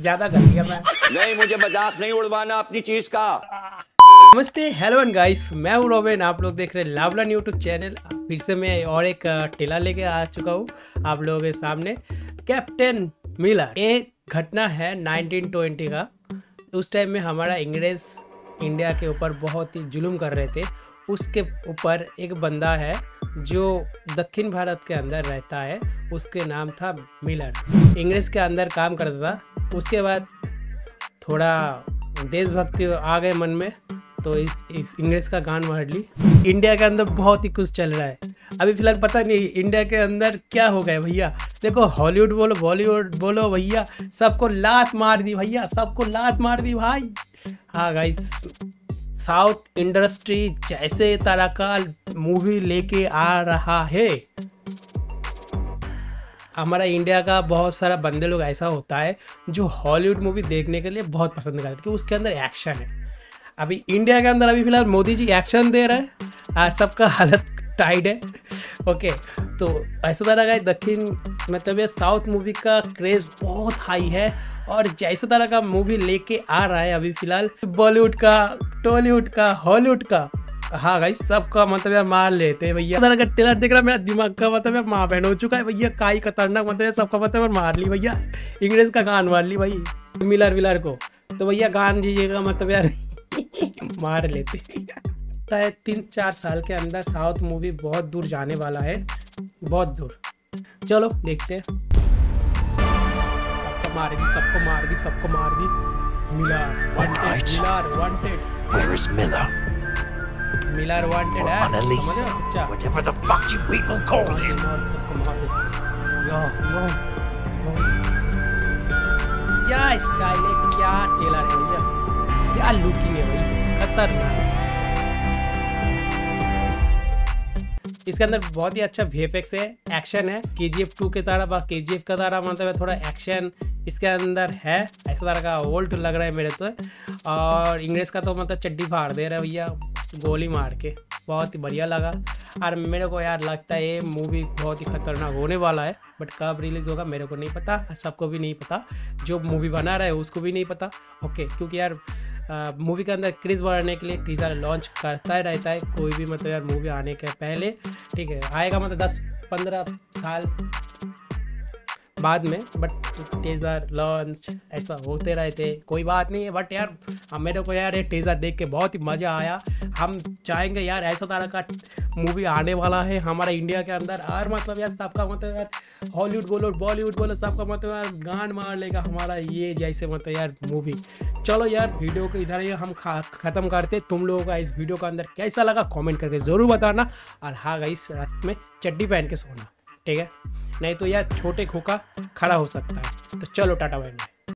ज्यादा कर लिया मैं। नहीं, मुझे मजाक नहीं उड़वाना अपनी चीज का। नमस्ते, हेलो एंड गाइस, मैं हूँ रोबिन। आप लोग देख रहे हैं लावलन यूट्यूब चैनल। फिर से मैं और एक टेला लेके आ चुका हूँ आप लोगों के सामने। कैप्टन मिलर, ये घटना है 1920 का। उस टाइम में हमारा अंग्रेज इंडिया के ऊपर बहुत ही जुल्म कर रहे थे। उसके ऊपर एक बंदा है जो दक्षिण भारत के अंदर रहता है, उसके नाम था मिलर। अंग्रेज के अंदर काम करता था। उसके बाद थोड़ा देशभक्ति आ गए मन में, तो इस अंग्रेज का गान मार ली। इंडिया के अंदर बहुत ही कुछ चल रहा है अभी फिलहाल, पता नहीं इंडिया के अंदर क्या हो गया भैया। देखो, हॉलीवुड बोलो बॉलीवुड बोलो भैया, सबको लात मार दी भैया, सबको लात मार दी भाई। हाँ गाइस, साउथ इंडस्ट्री जैसे तरह का मूवी लेके आ रहा है। हमारा इंडिया का बहुत सारा बंदे लोग ऐसा होता है जो हॉलीवुड मूवी देखने के लिए बहुत पसंद करते हैं क्योंकि उसके अंदर एक्शन है। अभी इंडिया के अंदर अभी फिलहाल मोदी जी एक्शन दे रहे हैं और सबका हालत टाइट है। ओके, तो ऐसा तरह का दक्षिण मतलब ये साउथ मूवी का क्रेज बहुत हाई है और जैसे तरह का मूवी लेके आ रहा है अभी फिलहाल, बॉलीवुड का, टॉलीवुड का, हॉलीवुड का। हाँ भाई, सबका मतलब यार मार लेते हैं भैया। तरह का ट्रेलर देख रहा मेरा दिमाग का मतलब यार माँ बहन हो चुका है भैया। काई खतरनाक मतलब सबका मतलब मार ली भैया। इंग्रेज का गान मार ली भाई मिलर को, तो भैया गान दीजिएगा मतलब यार मार लेते। 3-4 साल के अंदर साउथ मूवी बहुत दूर जाने वाला है, बहुत दूर। चलो देखते हैं। सबको मार दी, सबको मार दी, सबको मार दी। Miller wanted, Miller wanted. Where is Miller? Miller wanted है, Annalisa, whatever the fuck you people call him. सबको मार दे। यो क्या स्टाइल है, क्या टेलर है भैया, क्या लुकिंग है भाई, खतरनाक। इसके अंदर बहुत ही अच्छा VFX है, एक्शन है। KGF 2 के तरह, KGF का तरह मतलब थोड़ा एक्शन इसके अंदर है। ऐसा तरह का ओल्ड लग रहा है मेरे तो। और इंग्रेज का तो मतलब चड्डी फाड़ दे रहा है भैया गोली मार के, बहुत ही बढ़िया लगा। और मेरे को यार लगता है ये मूवी बहुत ही खतरनाक होने वाला है, बट कब रिलीज़ होगा मेरे को नहीं पता, सबको भी नहीं पता, जो मूवी बना रहा है उसको भी नहीं पता। ओके, क्योंकि यार मूवी के अंदर क्रेज़ बढ़ाने के लिए टीज़र लॉन्च करता ही रहता है कोई भी मतलब यार मूवी आने के पहले। ठीक है, आएगा मतलब 10-15 साल बाद में, बट टीज़र लॉन्च ऐसा होते रहते, कोई बात नहीं है। बट यार मेरे को यार ये टीज़र देख के बहुत ही मज़ा आया। हम चाहेंगे यार ऐसा तरह का मूवी आने वाला है हमारा इंडिया के अंदर। और मतलब यार सबका मतलब यार हॉलीवुड बोलो बॉलीवुड बोलो, सबका मतलब यार गान मार लेगा हमारा ये जैसे मतलब यार मूवी। चलो यार, वीडियो को इधर ही हम ख़त्म करते। तुम लोगों का इस वीडियो के अंदर कैसा लगा कमेंट करके ज़रूर बताना। और हाँ गाइस, रात में चड्डी पहन के सोना, ठीक है, नहीं तो यार छोटे खोखा खड़ा हो सकता है। तो चलो टाटा बाय बाय।